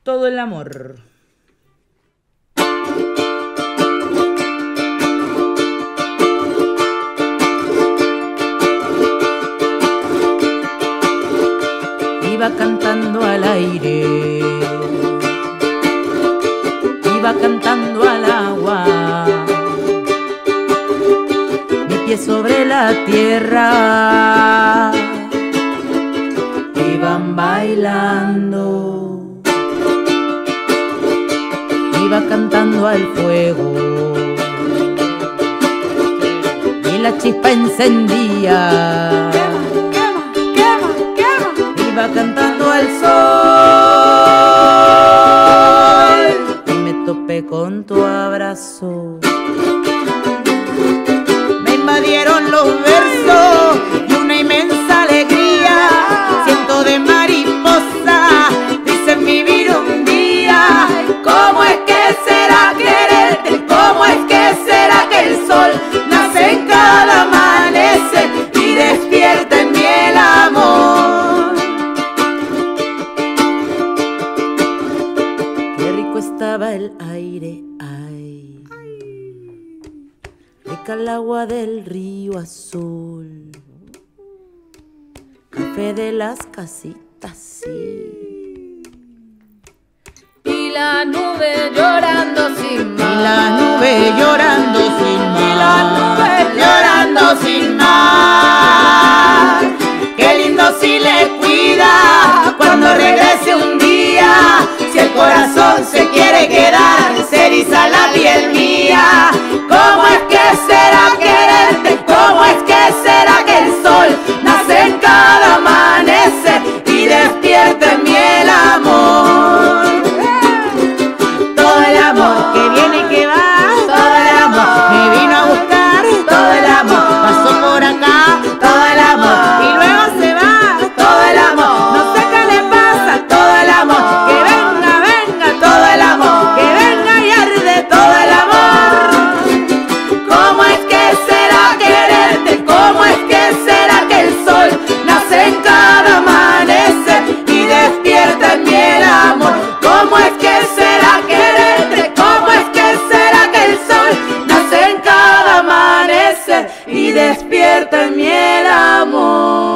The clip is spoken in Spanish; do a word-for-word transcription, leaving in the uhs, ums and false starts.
todo el amor. Iba cantando al aire, iba cantando al agua, mi pie sobre la tierra, iban bailando, iba cantando al fuego, y la chispa encendía. Iba cantando al sol y me topé con tu abrazo. Me invadieron los versos y una inmensa alegría. Siento de mariposa, dicen vivir un día. ¿Cómo es que será quererte? ¿Cómo es que será que el sol nace en cada amanecer y despierta en mí el amor? Estaba el aire, ay, rica el agua del río azul, café de las casitas, sí, y la nube llorando sin mar, y la nube llorando sin mar, y la nube llorando sin mar. Qué lindo si le cuida cuando regrese un día. Si el corazón se quiere quedar, se eriza la piel mía. ¿Cómo es que será quererte? ¿Cómo es que será que el sol nace en cada amanecer y despierta en mí el amor? Todo el amor que viene y que va, todo el amor me vino a buscar, todo el amor pasó por acá, todo el amor y luego se va, todo el amor, no sé qué le pasa, todo el amor, que venga, venga, todo el amor, que venga y arde todo el amor. ¿Cómo es que será quererte? ¿Cómo es que será que el sol nace en cada amanecer y despierta en mí el amor? ¿Cómo es que será quererte? ¿Cómo es que será que el sol nace en cada amanecer y despierta en mí el amor?